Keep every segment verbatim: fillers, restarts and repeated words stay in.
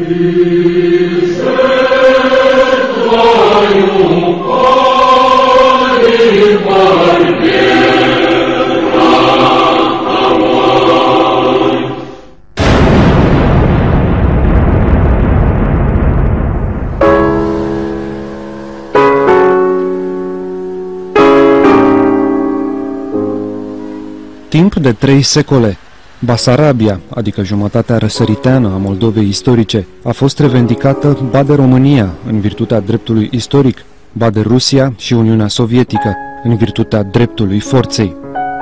Timp de trei secole, Basarabia, adică jumătatea răsăriteană a Moldovei istorice, a fost revendicată ba de România, în virtutea dreptului istoric, ba de Rusia și Uniunea Sovietică, în virtutea dreptului forței.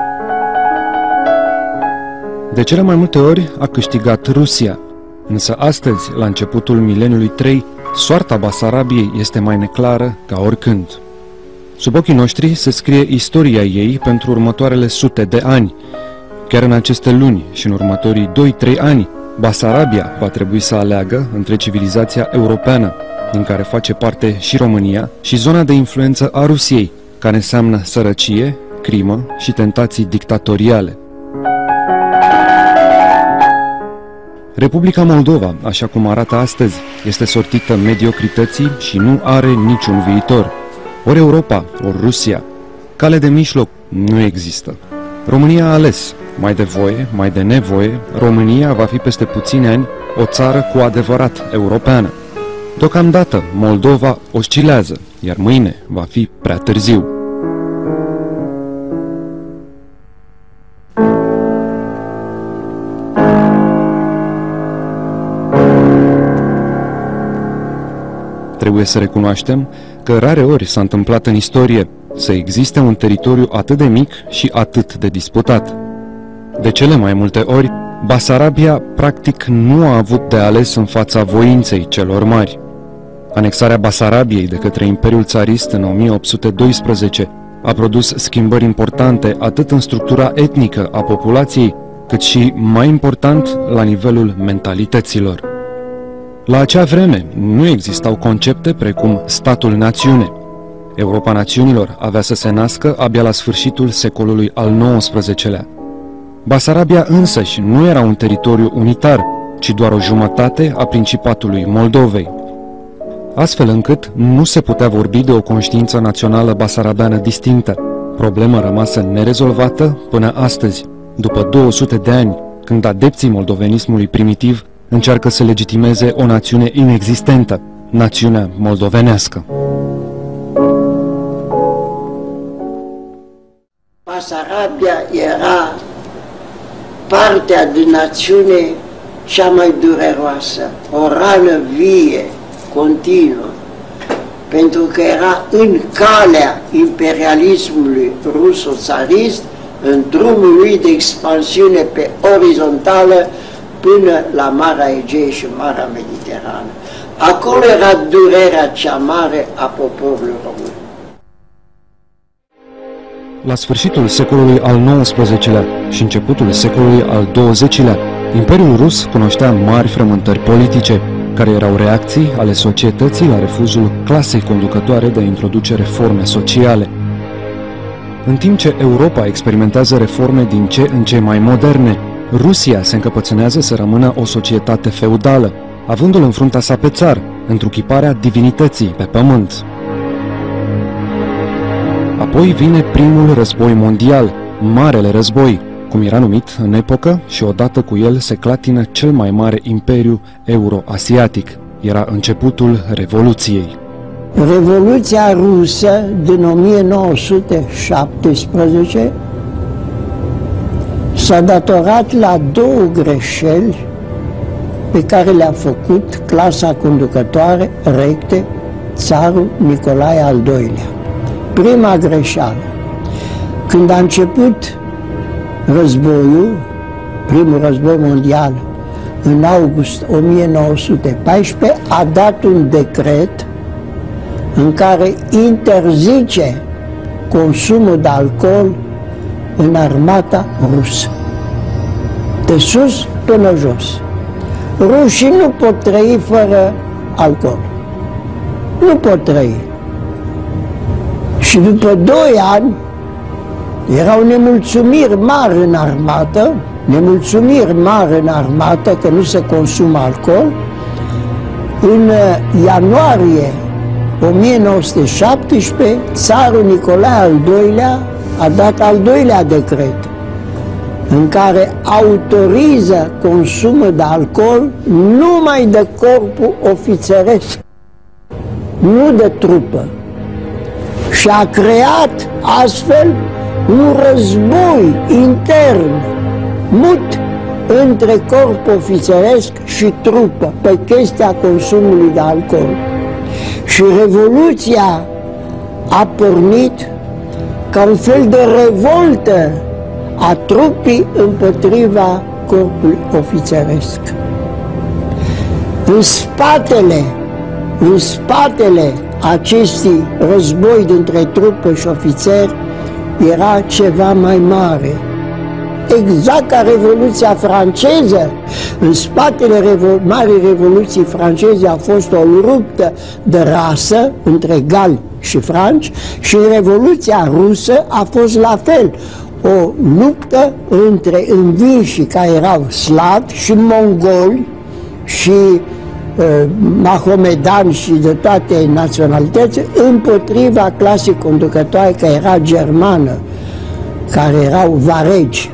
De cele mai multe ori a câștigat Rusia, însă astăzi, la începutul mileniului trei, soarta Basarabiei este mai neclară ca oricând. Sub ochii noștri se scrie istoria ei pentru următoarele sute de ani. Chiar în aceste luni și în următorii doi-trei ani, Basarabia va trebui să aleagă între civilizația europeană, din care face parte și România, și zona de influență a Rusiei, care înseamnă sărăcie, crimă și tentații dictatoriale. Republica Moldova, așa cum arată astăzi, este sortită mediocrității și nu are niciun viitor. Ori Europa, ori Rusia. Cale de mijloc nu există. România a ales. Mai de voie, mai de nevoie, România va fi peste puțini ani o țară cu adevărat europeană. Deocamdată, Moldova oscilează, iar mâine va fi prea târziu. Trebuie să recunoaștem că rare ori s-a întâmplat în istorie să existe un teritoriu atât de mic și atât de disputat. De cele mai multe ori, Basarabia practic nu a avut de ales în fața voinței celor mari. Anexarea Basarabiei de către Imperiul Țarist în o mie opt sute doisprezece a produs schimbări importante atât în structura etnică a populației, cât și, mai important, la nivelul mentalităților. La acea vreme nu existau concepte precum statul-națiune. Europa națiunilor avea să se nască abia la sfârșitul secolului al nouăsprezecelea. Basarabia însăși nu era un teritoriu unitar, ci doar o jumătate a Principatului Moldovei. Astfel încât nu se putea vorbi de o conștiință națională basarabeană distinctă, problemă rămasă nerezolvată până astăzi, după două sute de ani, când adepții moldovenismului primitiv încearcă să legitimeze o națiune inexistentă, națiunea moldovenească. Basarabia era partea din națiune cea mai dureroasă, o rană vie, continuă, pentru că era în calea imperialismului ruso-țarist, în drumul lui de expansiune pe orizontală până la Marea Egee și Marea Mediterană. Acolo era durerea cea mare a poporului român. La sfârșitul secolului al nouăsprezecelea și începutul secolului al douăzecilea, Imperiul Rus cunoștea mari frământări politice, care erau reacții ale societății la refuzul clasei conducătoare de a introduce reforme sociale. În timp ce Europa experimentează reforme din ce în ce mai moderne, Rusia se încăpățânează să rămână o societate feudală, avându-l în fruntea sa pe țar, întruchiparea divinității pe pământ. Apoi vine primul război mondial, Marele Război, cum era numit în epocă, și odată cu el se clatină cel mai mare imperiu euro-asiatic. Era începutul Revoluției. Revoluția rusă din o mie nouă sute șaptesprezece s-a datorat la două greșeli pe care le-a făcut clasa conducătoare recte, țarul Nicolae al doilea. Prima greșeală, când a început războiul, primul război mondial, în august o mie nouă sute paisprezece, a dat un decret în care interzice consumul de alcool în armata rusă, de sus până jos. Rușii nu pot trăi fără alcool. Nu pot trăi. Și după doi ani erau nemulțumiri mari în armată, nemulțumiri mari în armată că nu se consumă alcool, În ianuarie o mie nouă sute șaptesprezece, țarul Nicolae al doilea a dat al doilea decret, în care autoriză consumul de alcool numai de corpul ofițeresc, nu de trupă. Și a creat astfel un război intern, mut, între corp ofițeresc și trupă pe chestia consumului de alcool. Și Revoluția a pornit ca un fel de revoltă a trupii împotriva corpului ofițeresc. În spatele, în spatele acestui război dintre trupă și ofițeri era ceva mai mare. Exact ca Revoluția franceză, în spatele revol Marii Revoluții franceze a fost o luptă de rasă între gali și franci, și în Revoluția rusă a fost la fel, o luptă între învinși care erau slavi și mongoli și uh, mahomedani și de toate naționalitățile împotriva clasei conducătoare care era germană, care erau varegi.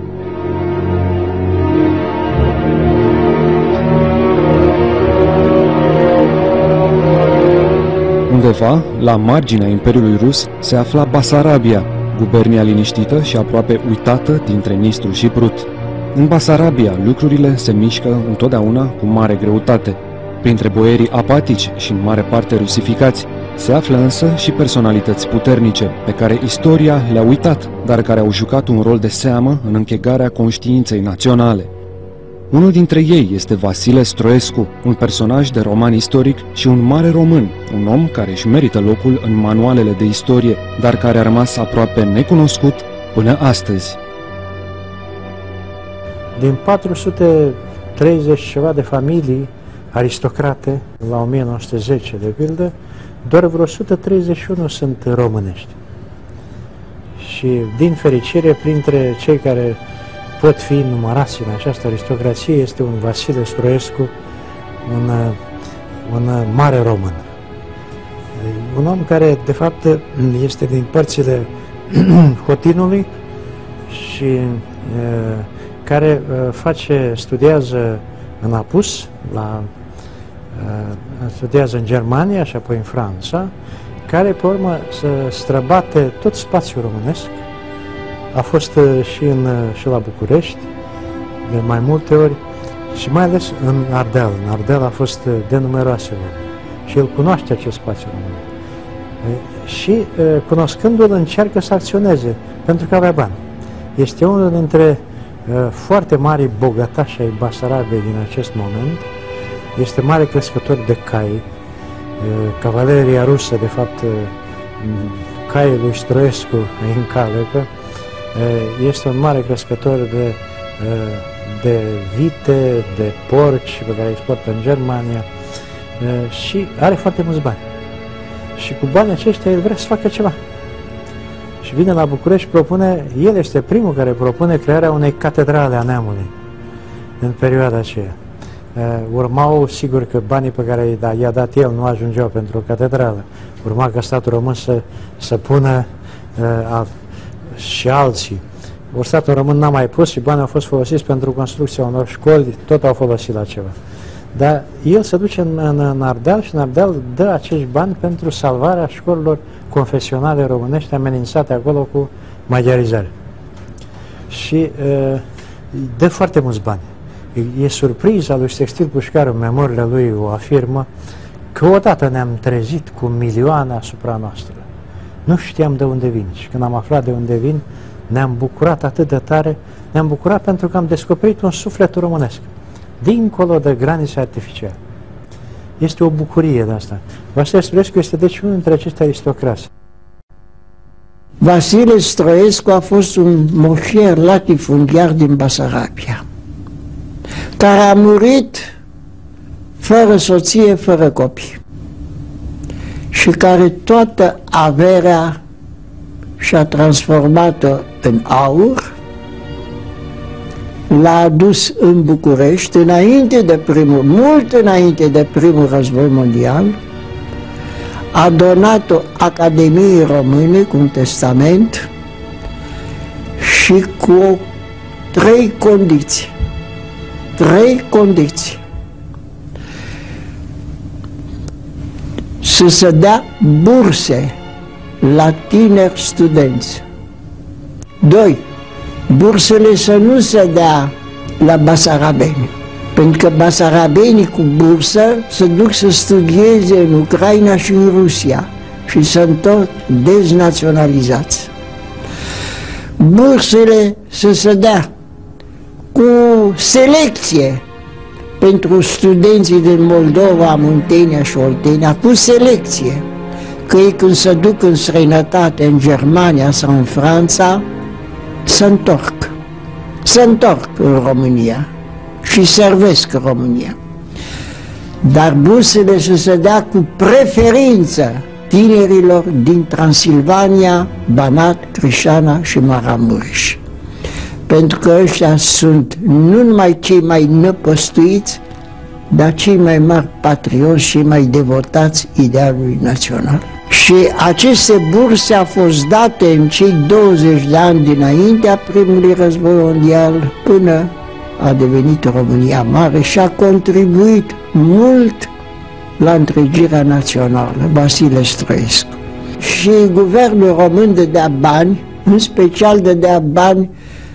Undeva, la marginea Imperiului Rus, se afla Basarabia, gubernia liniștită și aproape uitată dintre Nistru și Prut. În Basarabia, lucrurile se mișcă întotdeauna cu mare greutate. Printre boierii apatici și în mare parte rusificați, se află însă și personalități puternice, pe care istoria le-a uitat, dar care au jucat un rol de seamă în închegarea conștiinței naționale. Unul dintre ei este Vasile Stroescu, un personaj de roman istoric și un mare român, un om care își merită locul în manualele de istorie, dar care a rămas aproape necunoscut până astăzi. Din patru sute treizeci ceva de familii aristocrate, la o mie nouă sute zece de pildă, doar vreo o sută treizeci și unu sunt românești. Și, din fericire, printre cei care pot fi numărați în această aristocrație este un Vasile Stroescu, un, un mare român. Un om care, de fapt, este din părțile Hotinului și e, care face, studiază în Apus, la, studiază în Germania și apoi în Franța, care, pe urmă, să străbate tot spațiul românesc. A fost și, în, și la București, de mai multe ori, și mai ales în Ardeal. În Ardeal a fost de numeroase ori. Și el cunoaște acest spațiu român. Și, cunoscându-l, încearcă să acționeze, pentru că avea bani. Este unul dintre foarte mari bogătași ai Basarabiei din acest moment. Este mare crescător de cai. Cavaleria rusă, de fapt, caiul lui Stroescu îi încalecă. Este un mare crescător de, de vite, de porci pe care îi exportă în Germania și are foarte mulți bani. Și cu banii aceștia el vrea să facă ceva. Și vine la București și propune, el este primul care propune crearea unei catedrale a neamului în perioada aceea. Urmau, sigur că banii pe care i-a dat el nu ajungeau pentru o catedrală. Urma ca statul român să, să pună a, și alții. Ori statul român n-a mai pus și banii au fost folosiți pentru construcția unor școli, tot au folosit la ceva. Dar el se duce în, în, în Ardeal și în Ardeal dă acești bani pentru salvarea școlilor confesionale românești amenințate acolo cu maghiarizare. Și uh, dă foarte mulți bani. E, e surpriza lui Sextil Pușcaru, în memoriile lui o afirmă, că odată ne-am trezit cu milioane asupra noastră. Nu știam de unde vin și când am aflat de unde vin, ne-am bucurat atât de tare, ne-am bucurat pentru că am descoperit un suflet românesc, dincolo de granițe artificiale. Este o bucurie de asta. Vasile Stroescu este deci unul dintre acești aristocrați. Vasile Stroescu a fost un moșier latifundiar din Basarabia, care a murit fără soție, fără copii, și care toată averea și-a transformat-o în aur l-a adus în București, înainte de primul, mult înainte de primul război mondial, a donat-o Academiei Române cu un testament și cu trei condiții. Trei condiții. Să se dea burse la tineri studenți. Doi. Bursele să nu se dea la basarabeni, pentru că basarabenii cu bursă se duc să studieze în Ucraina și în Rusia și se întorc deznaționalizați. Bursele să se dea cu selecție pentru studenții din Moldova, Muntenia și Oltenia, cu selecție, că ei când se duc în străinătate, în Germania sau în Franța, se întorc, se întorc în România și servesc România. Dar bursele să se dea cu preferință tinerilor din Transilvania, Banat, Crișana și Maramureș. Pentru că ăștia sunt nu numai cei mai năpăstuiți, dar cei mai mari patrioți și mai devotați idealului național. Și aceste burse au fost date în cei douăzeci de ani dinaintea primului război mondial până a devenit România mare și a contribuit mult la întregirea națională, Vasile Străescu. Și guvernul român dădea bani, în special dădea bani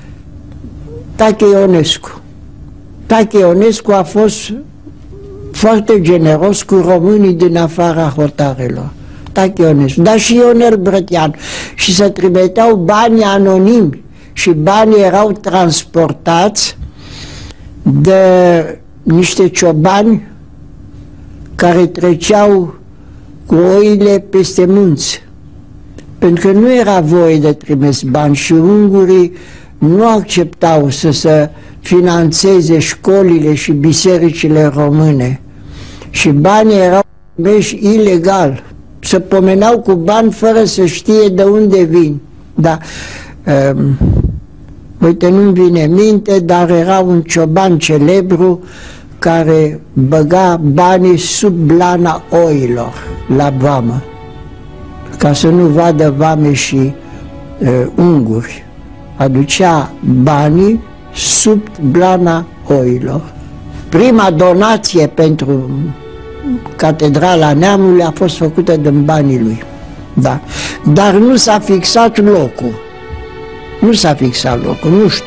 Tache Ionescu. Tache Ionescu a fost foarte generos cu românii din afara hotarelor. Tache Ionescu, dar și Ionel Brătian. Și se trimiteau bani anonimi și banii erau transportați de niște ciobani care treceau cu oile peste munți. Pentru că nu era voie de trimis bani și ungurii nu acceptau să se finanțeze școlile și bisericile române. Și banii erau trimeși ilegal. Se pomeneau cu bani fără să știe de unde vin. Da. Um, uite, nu-mi vine minte, dar era un cioban celebru care băga banii sub blana oilor la vamă, ca să nu vadă vame și uh, unguri. Aducea banii sub blana oilor. Prima donație pentru Catedrala Neamului a fost făcută din banii lui. Da. Dar nu s-a fixat locul. Nu s-a fixat locul, nu știu.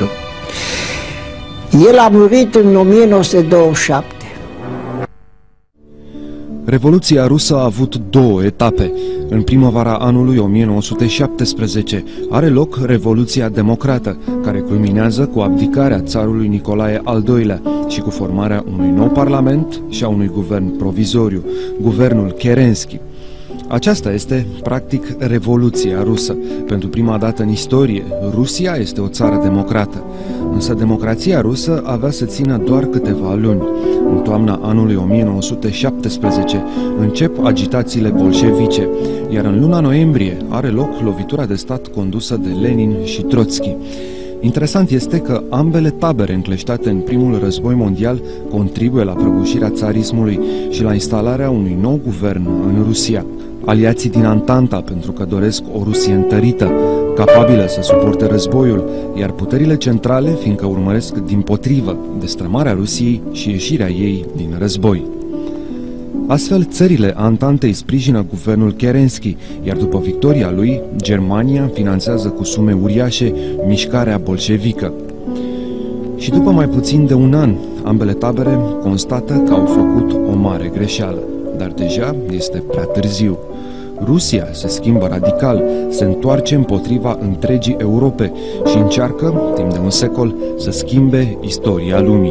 El a murit în o mie nouă sute douăzeci și șapte. Revoluția rusă a avut două etape. În primăvara anului o mie nouă sute șaptesprezece are loc Revoluția Democrată, care culminează cu abdicarea țarului Nicolae al doilea și cu formarea unui nou parlament și a unui guvern provizoriu, guvernul Kerenski. Aceasta este, practic, Revoluția rusă. Pentru prima dată în istorie, Rusia este o țară democrată. Însă democrația rusă avea să țină doar câteva luni. În toamna anului o mie nouă sute șaptesprezece încep agitațiile bolșevice, iar în luna noiembrie are loc lovitura de stat condusă de Lenin și Trotski. Interesant este că ambele tabere încleștate în primul război mondial contribuie la prăbușirea țarismului și la instalarea unui nou guvern în Rusia. Aliații din Antanta pentru că doresc o Rusie întărită, capabilă să suporte războiul, iar puterile centrale fiindcă urmăresc dimpotrivă destrămarea Rusiei și ieșirea ei din război. Astfel, țările Antantei sprijină guvernul Kerenski, iar după victoria lui, Germania finanțează cu sume uriașe mișcarea bolșevică. Și după mai puțin de un an, ambele tabere constată că au făcut o mare greșeală, dar deja este prea târziu. Rusia se schimbă radical, se întoarce împotriva întregii Europe și încearcă, timp de un secol, să schimbe istoria lumii.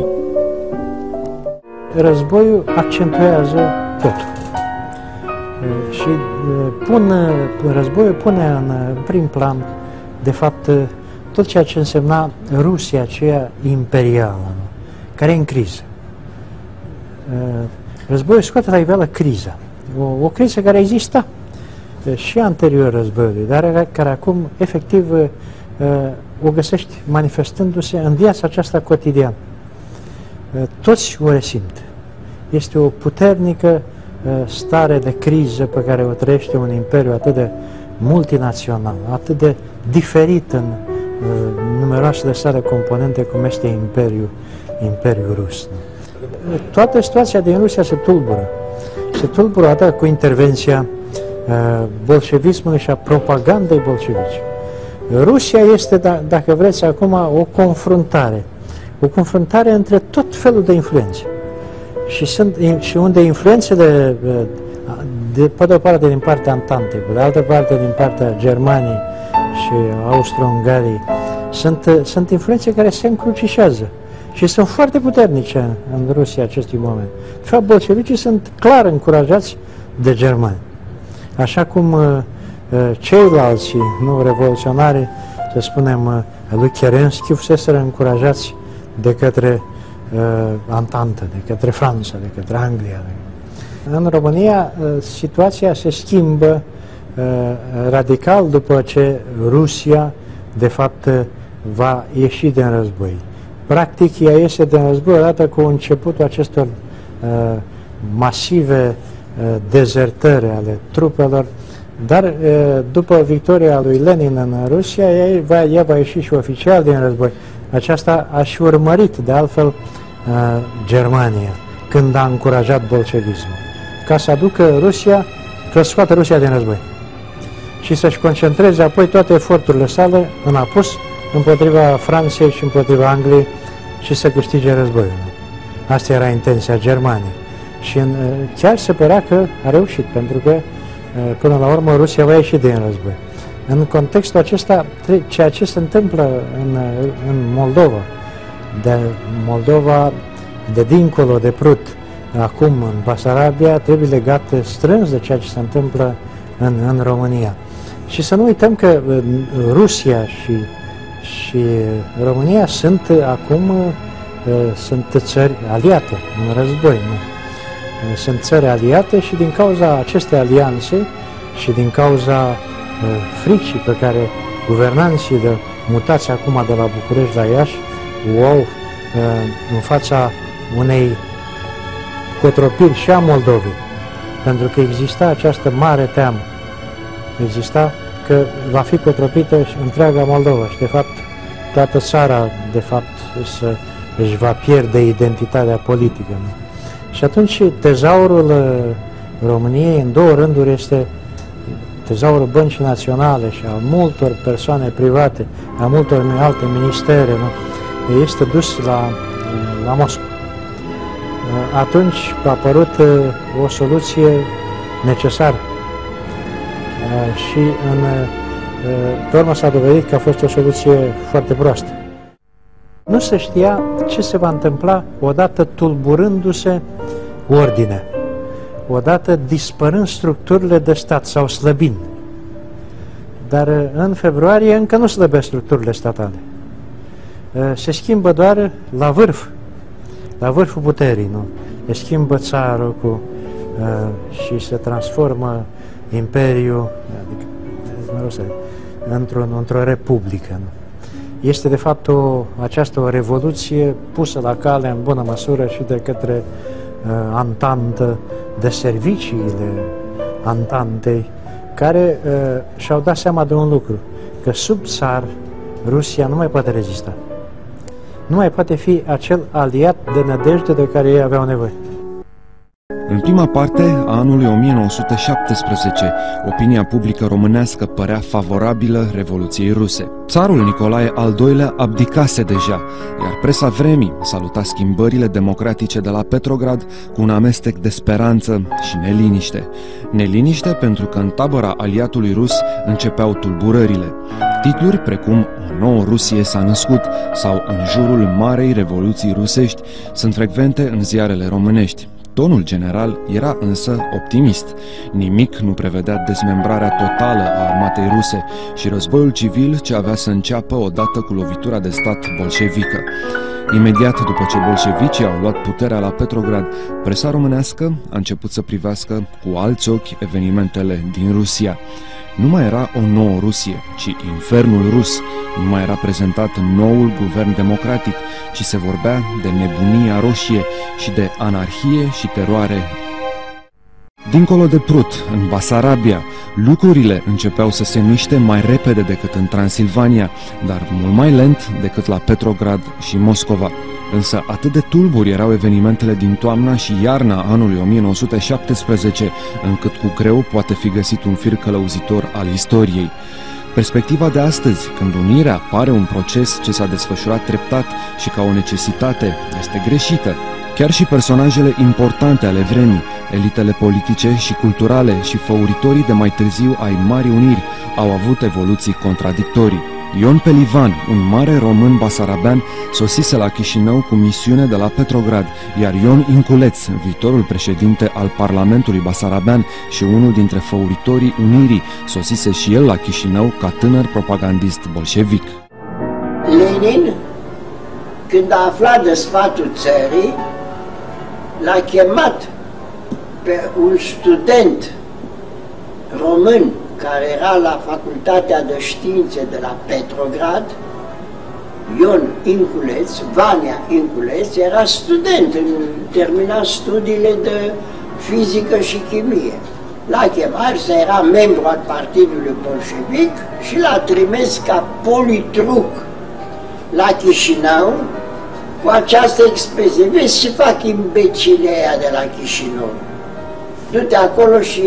Războiul accentuează totul și pun, războiul pune în prim plan, de fapt, tot ceea ce însemna Rusia aceea imperială, care e în criză. Războiul scoate la iveală criza, o, o criză care exista și anterior războiului, dar care acum efectiv o găsești manifestându-se în viața aceasta cotidiană. Toți o resimt. Este o puternică stare de criză pe care o trăiește un imperiu atât de multinațional, atât de diferit în numeroasele sale componente cum este Imperiul, Imperiul Rus. Toată situația din Rusia se tulbură. Se tulbură atât cu intervenția bolșevismului și a propagandei bolșevice. Rusia este, da, dacă vreți, acum o confruntare. O confruntare între tot felul de influențe. Și, sunt, și unde influențele, de, pe de o parte din partea Antantei, pe de altă parte din partea Germaniei și Austro-Ungariei, sunt, sunt influențe care se încrucișează și sunt foarte puternice în Rusia acestui moment. De fapt, bolșevicii sunt clar încurajați de germani. Așa cum uh, ceilalți, nu revoluționari, să spunem, uh, lui Kerensky, fuseseră încurajați de către uh, Antantă, de către Franța, de către Anglia. În România, uh, situația se schimbă uh, radical după ce Rusia, de fapt, uh, va ieși din război. Practic, ea iese din război odată cu începutul acestor uh, masive uh, dezertări ale trupelor, dar uh, după victoria lui Lenin în Rusia, ea va, ea va ieși și oficial din război. Aceasta a și urmărit, de altfel, uh, Germania, când a încurajat bolșevismul, ca să aducă Rusia, să scoată Rusia din război și să-și concentreze apoi toate eforturile sale în apus împotriva Franței și împotriva Angliei și să câștige războiul. Asta era intenția Germaniei. Și în, chiar se părea că a reușit, pentru că până la urmă Rusia va ieși din război. În contextul acesta, ceea ce se întâmplă în, în Moldova, de Moldova de dincolo de Prut, acum în Basarabia, trebuie legat strâns de ceea ce se întâmplă în, în România. Și să nu uităm că Rusia și și România sunt acum sunt țări aliate în război. Nu? Sunt țări aliate și din cauza acestei alianțe și din cauza fricii pe care guvernanții de mutați acum de la București la Iași o au în fața unei cotropiri și a Moldovei, pentru că exista această mare teamă, exista că va fi cotropită întreaga Moldova și, de fapt, toată țara, de fapt, să își va pierde identitatea politică. Nu? Și atunci tezaurul României, în două rânduri, este tezaurul Băncii Naționale și a multor persoane private, a multor alte ministere, nu? Este dus la, la Moscova. Atunci a apărut o soluție necesară. Și în, pe urmă s-a dovedit că a fost o soluție foarte proastă. Nu se știa ce se va întâmpla odată tulburându-se ordinea, odată dispărând structurile de stat sau slăbind. Dar în februarie încă nu slăbesc structurile statale. Se schimbă doar la vârf, la vârful puterii, nu? Se schimbă țarul cu, și se transformă Imperiul, adică, într-o într-o republică. Nu? Este de fapt o, această o revoluție pusă la cale în bună măsură și de către uh, Antantă, de serviciile Antantei, care uh, și-au dat seama de un lucru, că sub țar Rusia nu mai poate rezista. Nu mai poate fi acel aliat de nădejde de care ei aveau nevoie. În prima parte a anului o mie nouă sute șaptesprezece, opinia publică românească părea favorabilă Revoluției Ruse. Țarul Nicolae al doilea abdicase deja, iar presa vremii saluta schimbările democratice de la Petrograd cu un amestec de speranță și neliniște. Neliniște pentru că în tabăra aliatului rus începeau tulburările. Titluri precum "O nouă Rusie s-a născut" sau "În jurul Marei Revoluții Rusești" sunt frecvente în ziarele românești. Tonul general era însă optimist. Nimic nu prevedea dezmembrarea totală a armatei ruse și războiul civil ce avea să înceapă odată cu lovitura de stat bolșevică. Imediat după ce bolșevicii au luat puterea la Petrograd, presa românească a început să privească cu alți ochi evenimentele din Rusia. Nu mai era o nouă Rusie, ci infernul rus, nu mai era prezentat noul guvern democratic, ci se vorbea de nebunia roșie și de anarhie și teroare. Dincolo de Prut, în Basarabia, lucrurile începeau să se miște mai repede decât în Transilvania, dar mult mai lent decât la Petrograd și Moscova. Însă atât de tulburi erau evenimentele din toamna și iarna anului o mie nouă sute șaptesprezece, încât cu greu poate fi găsit un fir călăuzitor al istoriei. Perspectiva de astăzi, când unirea pare un proces ce s-a desfășurat treptat și ca o necesitate, este greșită. Chiar și personajele importante ale vremii, elitele politice și culturale și făuritorii de mai târziu ai Marii Uniri au avut evoluții contradictorii. Ion Pelivan, un mare român basarabean, sosise la Chișinău cu misiune de la Petrograd, iar Ion Inculeț, viitorul președinte al Parlamentului basarabean și unul dintre făuritorii Unirii, sosise și el la Chișinău ca tânăr propagandist bolșevic. Lenin, când a aflat de sfatul țării, l-a chemat pe un student român care era la Facultatea de Științe de la Petrograd, Ion Inculeț, Vania Inculeț, era student, termina studiile de fizică și chimie. L-a chemat, să era membru al Partidului Bolșevic și l-a trimis ca politruc la Chișinău cu această expresie: vezi ce fac imbecilii aia de la Chișinău, du-te acolo și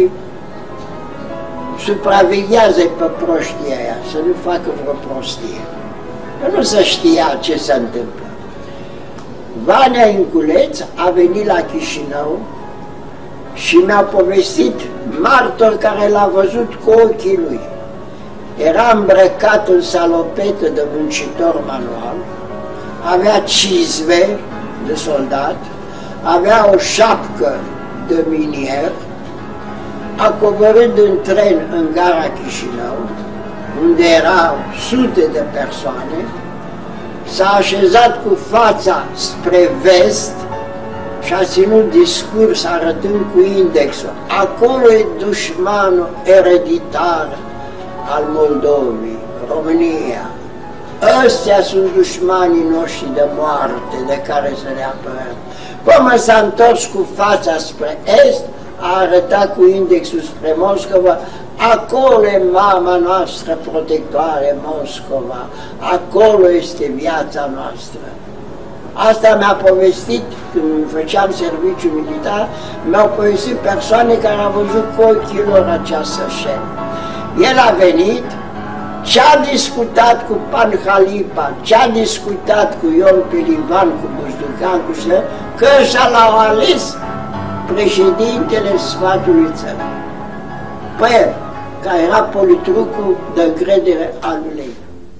supraveghează pe proștii aia, să nu facă vreo prostie. Că nu se știa ce se întâmplă. Vania Inculeț a venit la Chișinău și mi-a povestit martor care l-a văzut cu ochii lui. Era îmbrăcat în salopetă de muncitor manual, avea cizme de soldat, avea o șapcă de minier, a coborât în tren în gara Chișinău, unde erau sute de persoane, s-a așezat cu fața spre vest și a ținut discurs arătând cu indexul: acolo e dușmanul ereditar al Moldovei, România. Ăstea sunt dușmanii noștri de moarte de care să ne apărăm. Până s-a întors cu fața spre est, a arătat cu indexul spre Moscova: acolo e mama noastră protectoare, Moscova, acolo este viața noastră. Asta mi-a povestit, când făceam serviciu militar, mi-au povestit persoane care au văzut cu ochii lor această scenă. El a venit, ce-a discutat cu Panhalipa, ce-a discutat cu Ion Pelivan, cu Buzducan, cu Șer, că ăștia l-au ales președintele sfatului țării. Pe el, care era politrucul de încredere al lui Lenin.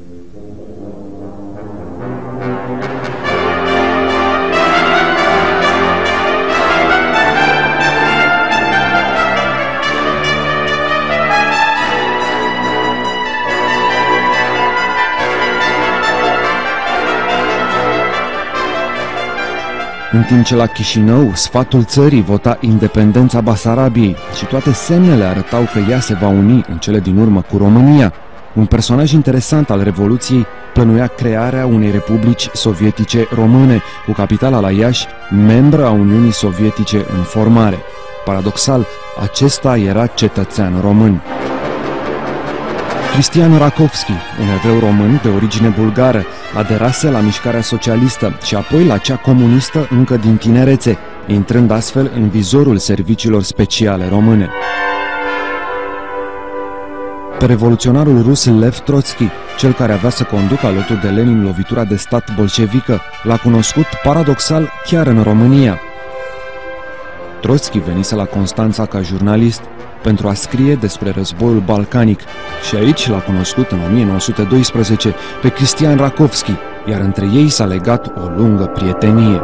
În timp ce la Chișinău, sfatul țării vota independența Basarabiei și toate semnele arătau că ea se va uni în cele din urmă cu România, un personaj interesant al Revoluției plănuia crearea unei republici sovietice române, cu capitala la Iași, membră a Uniunii Sovietice în formare. Paradoxal, acesta era cetățean român. Cristian Rakovski, un evreu român de origine bulgară, aderase la mișcarea socialistă și apoi la cea comunistă încă din tinerețe, intrând astfel în vizorul serviciilor speciale române. Pe revoluționarul rus Lev Trotski, cel care avea să conducă alături de Lenin lovitura de stat bolșevică, l-a cunoscut paradoxal chiar în România. Trotski venise la Constanța ca jurnalist pentru a scrie despre războiul balcanic și aici l-a cunoscut în o mie nouă sute doisprezece pe Cristian Rakovski, iar între ei s-a legat o lungă prietenie.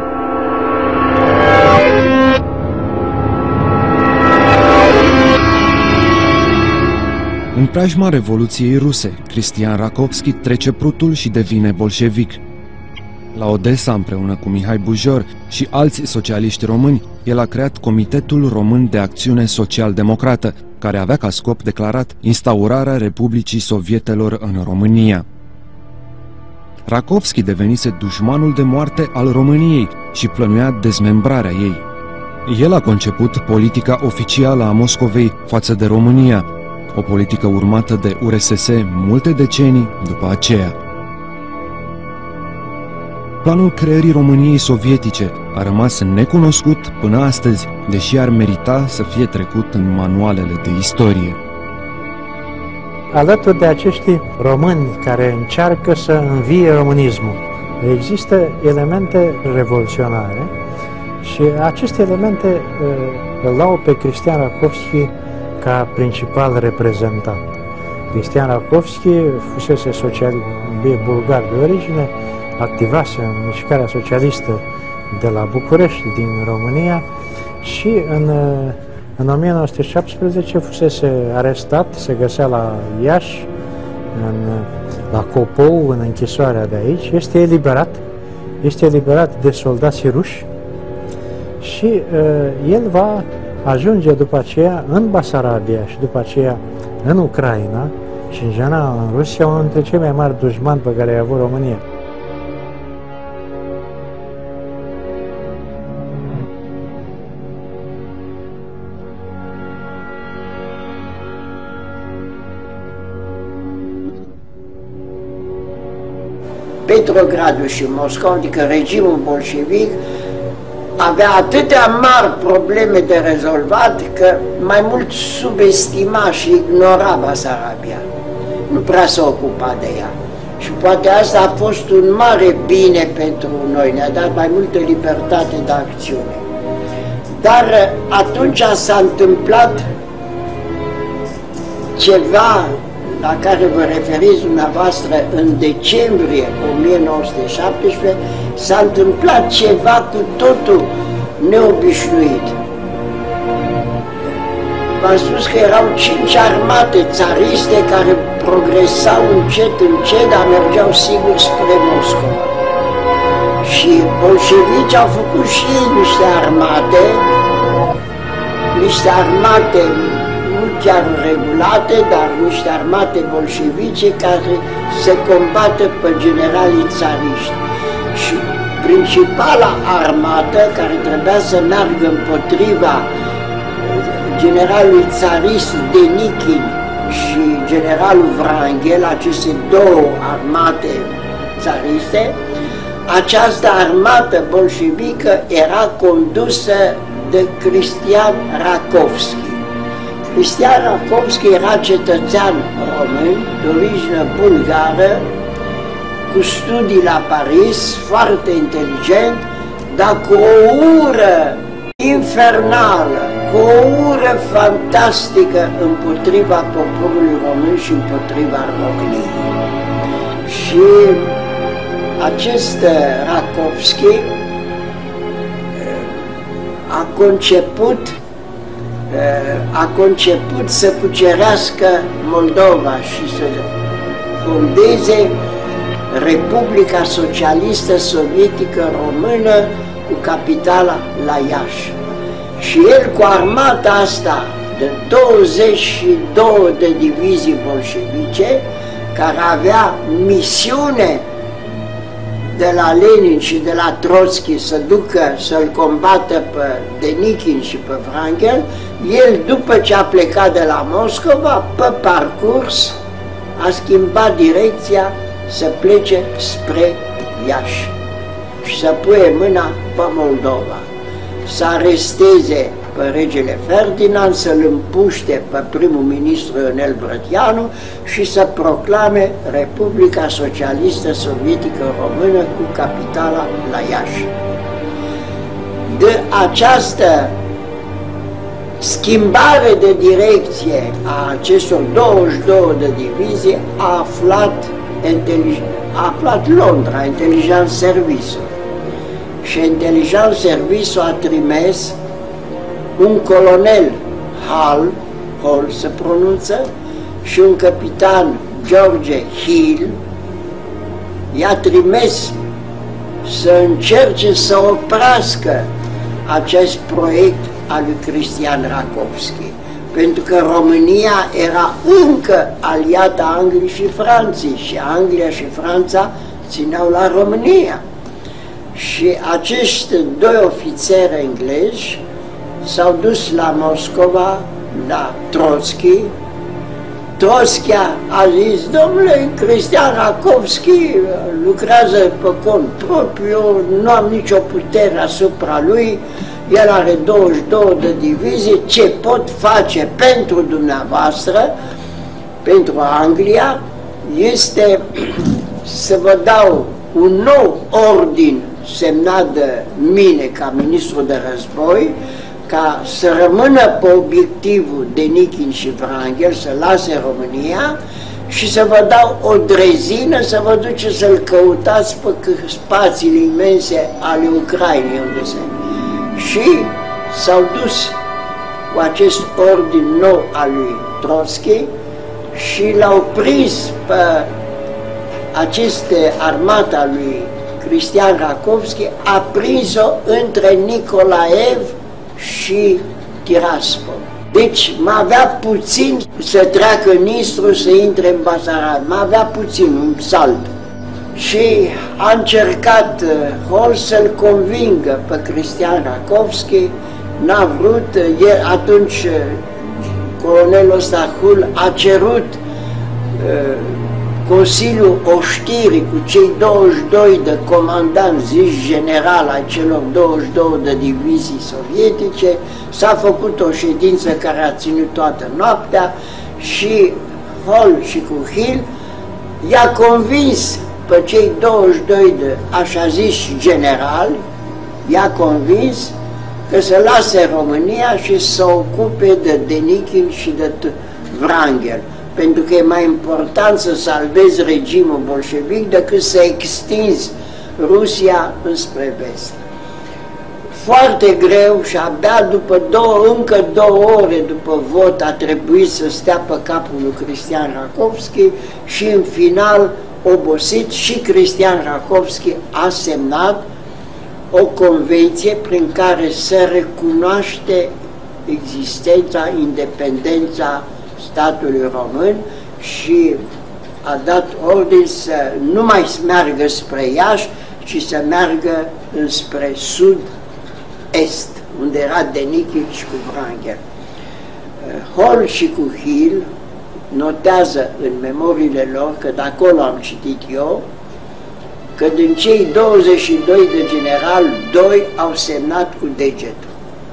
În preajma Revoluției ruse, Cristian Rakovski trece Prutul și devine bolșevic. La Odessa, împreună cu Mihai Bujor și alți socialiști români, el a creat Comitetul Român de Acțiune Social-Democrată, care avea ca scop declarat instaurarea Republicii Sovietelor în România. Rakovski devenise dușmanul de moarte al României și plănuia dezmembrarea ei. El a conceput politica oficială a Moscovei față de România, o politică urmată de U R S S multe decenii după aceea. Planul creării României sovietice a rămas necunoscut până astăzi, deși ar merita să fie trecut în manualele de istorie. Alături de acești români care încearcă să învie românismul, există elemente revoluționare și aceste elemente îl au pe Cristian Rakovski ca principal reprezentant. Cristian Rakovski fusese socialist bulgar de origine, activase în mișcarea socialistă de la București, din România, și în, în o mie nouă sute șaptesprezece fusese arestat, se găsea la Iași, în, la Copou, în închisoarea de aici. Este eliberat, este eliberat de soldații ruși și uh, el va ajunge după aceea în Basarabia și după aceea în Ucraina și în general în Rusia, unul dintre cei mai mari dușmani pe care i-a avut România. Petrogradul și Moscova, adică regimul bolșevic, avea atâtea mari probleme de rezolvat că mai mult subestima și ignora Basarabia. Nu prea s-a ocupat de ea. Și poate asta a fost un mare bine pentru noi, ne-a dat mai multă libertate de acțiune. Dar atunci s-a întâmplat ceva la care vă referiți dumneavoastră în decembrie o mie nouă sute șaptesprezece, s-a întâmplat ceva cu totul neobișnuit. V-am spus că erau cinci armate țariste care progresau încet, încet, dar mergeau sigur spre Moscova. Și bolșevici au făcut și ei niște armate, niște armate nu chiar regulate, dar niște armate bolșevice care se combată pe generalii țariști. Și principala armată care trebuia să meargă împotriva generalului țarist Denikhin și generalul Wrangel, aceste două armate țariste, această armată bolșevică era condusă de Cristian Rakovski. Cristian Rakovski era cetățean român, de origine bulgară, cu studii la Paris, foarte inteligent, dar cu o ură infernală, cu o ură fantastică împotriva poporului român și împotriva României. Și acest Rakovski a conceput a conceput să cucerească Moldova și să fondeze Republica Socialistă Sovietică Română cu capitala la Iași. Și el cu armata asta de douăzeci și două de divizii bolșevice, care avea misiune de la Lenin și de la Trotsky să ducă să-l combată pe Denikhin și pe Wrangel, el, după ce a plecat de la Moscova, pe parcurs a schimbat direcția să plece spre Iași și să pune mâna pe Moldova, să aresteze pe regele Ferdinand, să-l împuște pe primul ministru Ionel Brătianu și să proclame Republica Socialistă Sovietică Română cu capitala la Iași. De această schimbare de direcție a acestor douăzeci și două de divizii a aflat, a aflat Londra, Intelligence Service. Și Intelligence Service a trimis un colonel Hall, Hall se pronunță, și un capitan George Hill, i-a trimis să încerce să oprească acest proiect al lui Cristian Rakovski, pentru că România era încă aliată Angliei și Franței și Anglia și Franța țineau la România. Și acești doi ofițeri englezi s-au dus la Moscova, la Trotsky. Trotsky a zis: domnule, Cristian Rakovski lucrează pe cont propriu, nu am nicio putere asupra lui, el are douăzeci și două de divizii, ce pot face pentru dumneavoastră, pentru Anglia, este să vă dau un nou ordin semnat de mine ca ministru de război, ca să rămână pe obiectivul Denikin și Wrangel, să lase România și să vă dau o drezină să vă duceți să-l căutați pe spațiile imense ale Ucrainei unde se. Și s-au dus cu acest ordin nou al lui Trotsky și l-au prins pe aceste armata lui Cristian Rakovski, a prins-o între Nicolaev și Tiraspol. Deci mai avea puțin să treacă Nistru, să intre în Basarab, mai avea puțin, un salt. Și a încercat Hall să-l convingă pe Cristian Rakovski, n-a vrut, el, atunci colonelul ăsta Hull a cerut uh, Consiliul Oștirii cu cei douăzeci și doi de comandanți, zici general ai celor douăzeci și două de divizii sovietice, s-a făcut o ședință care a ținut toată noaptea și Hall și cu Hill i-a convins pe cei douăzeci și doi de așa ziși generali, i-a convins că să lase România și să ocupe de Denikin și de Wrangel, pentru că e mai important să salvezi regimul bolșevic decât să extinzi Rusia înspre vest. Foarte greu și abia după două, încă două ore după vot a trebuit să stea pe capul lui Cristian Rakovski și în final, obosit, și Cristian Rakovski a semnat o convenție prin care se recunoaște existența, independența statului român și a dat ordin să nu mai meargă spre Iași, ci să meargă înspre sud-est, unde era Denikin și cu Wrangel. Hall și cu Hill notează în memoriile lor, că de acolo am citit eu, că din cei douăzeci și doi de generali, doi au semnat cu degetul.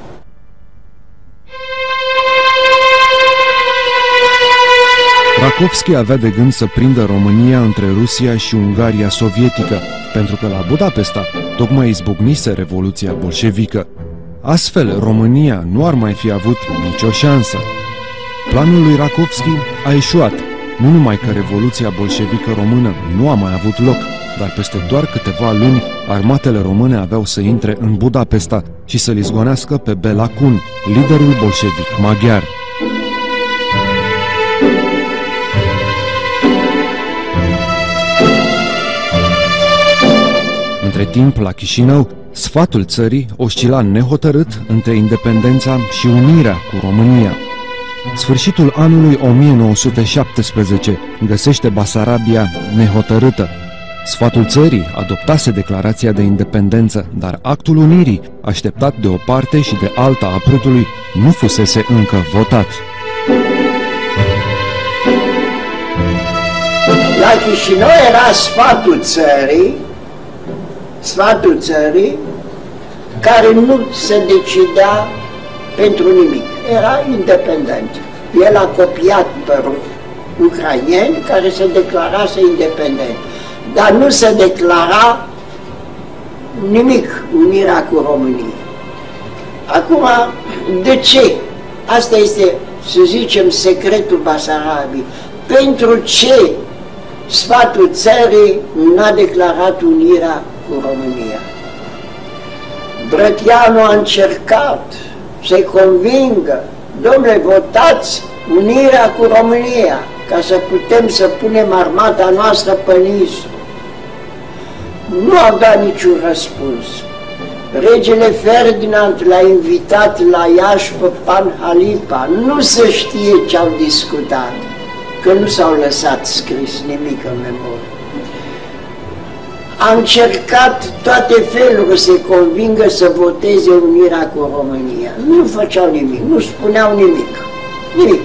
Rakovski avea de gând să prindă România între Rusia și Ungaria sovietică, pentru că la Budapesta tocmai izbucnise Revoluția bolșevică. Astfel, România nu ar mai fi avut nicio șansă. Planul lui Rakovski a eșuat, nu numai că Revoluția bolșevică română nu a mai avut loc, dar peste doar câteva luni, armatele române aveau să intre în Budapesta și să-l izgonească pe Bela Kun, liderul bolșevic maghiar. Între timp, la Chișinău, sfatul țării oscila nehotărât între independența și unirea cu România. Sfârșitul anului o mie nouă sute șaptesprezece găsește Basarabia nehotărâtă. Sfatul țării adoptase declarația de independență, dar actul unirii, așteptat de o parte și de alta a Prutului, nu fusese încă votat. La Chișinău era sfatul țării, sfatul țării, care nu se decidea pentru nimic. Era independent. El a copiat pe ucraineni care se declarase independent. Dar nu se declara nimic unirea cu România. Acum, de ce? Asta este, să zicem, secretul Basarabiei. Pentru ce sfatul țării n-a declarat unirea cu România? Brătianu a încercat să-i convingă: domnule, votați unirea cu România ca să putem să punem armata noastră pe Nistru. Nu avea niciun răspuns. Regele Ferdinand l-a invitat la Iași pe Panhalipa. Nu se știe ce au discutat, că nu s-au lăsat scris nimic în memorie. a încercat toate felurile să convingă să voteze unirea cu România. Nu făceau nimic, nu spuneau nimic. Nimic.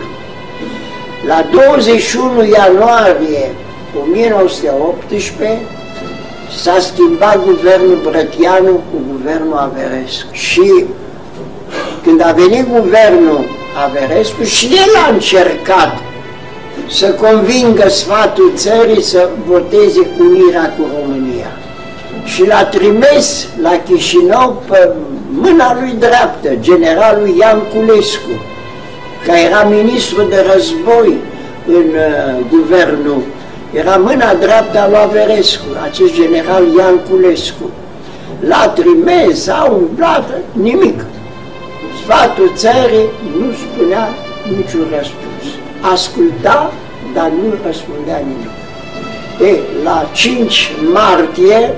La douăzeci și unu ianuarie o mie nouă sute optsprezece s-a schimbat guvernul Brătianu cu guvernul Averescu. Și când a venit guvernul Averescu, și el a încercat să convingă sfatul țării să voteze unirea cu România. Și l-a trimis la Chișinău pe mâna lui dreaptă, generalul Ian Culescu, care era ministru de război în uh, guvernul, era mâna dreaptă a lui Averescu, acest general Ian Culescu. L-a trimis, a umblat, nimic. Sfatul țării nu spunea niciun răspuns. Asculta, dar nu răspundea nimic. E, la cinci martie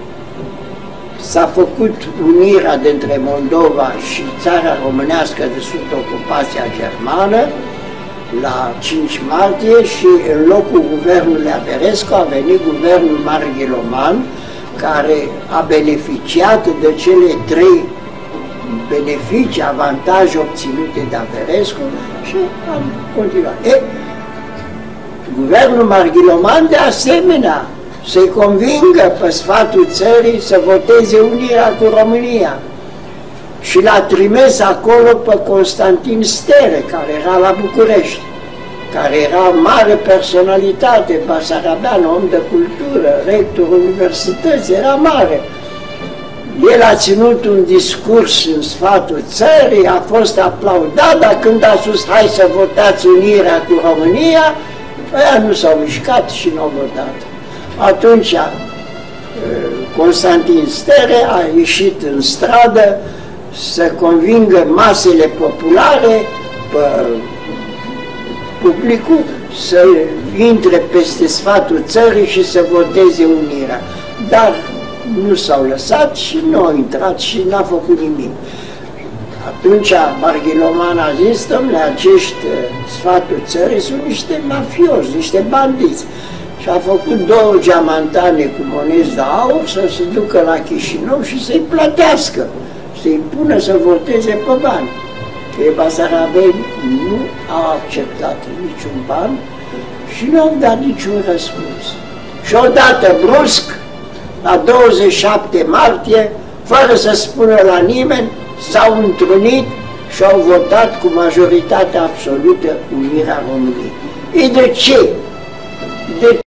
s-a făcut unirea dintre Moldova și țara românească de sub ocupația germană, la cinci martie, și în locul guvernului Averescu a venit guvernul Marghiloman, care a beneficiat de cele trei beneficii, avantaje obținute de Averescu și am continuat. E, guvernul Marghiloman de asemenea să-i convingă pe sfatul țării să voteze unirea cu România. Și l-a trimis acolo pe Constantin Stere, care era la București, care era mare personalitate, basarabean, om de cultură, rector universității, era mare. El a ținut un discurs în sfatul țării, a fost aplaudat, dar când a spus hai să votați unirea cu România, ăia nu s-au mișcat și nu au votat. Atunci Constantin Stere a ieșit în stradă să convingă masele populare, pe publicul, să intre peste sfatul țării și să voteze unirea. Dar nu s-au lăsat și nu au intrat și n-a făcut nimic. Atunci Marghiloman a zis, dom'le, acești sfatul țării sunt niște mafioși, niște bandiți. Și a făcut două geamantane cu monezi de aur să se ducă la Chișinău și să-i plătească, să-i pună să voteze pe bani. Că basarabeni nu au acceptat niciun ban și nu au dat niciun răspuns. Și odată, brusc, la douăzeci și șapte martie, fără să spună la nimeni, s-au întrunit și au votat cu majoritate absolută unirea României. E de ce? De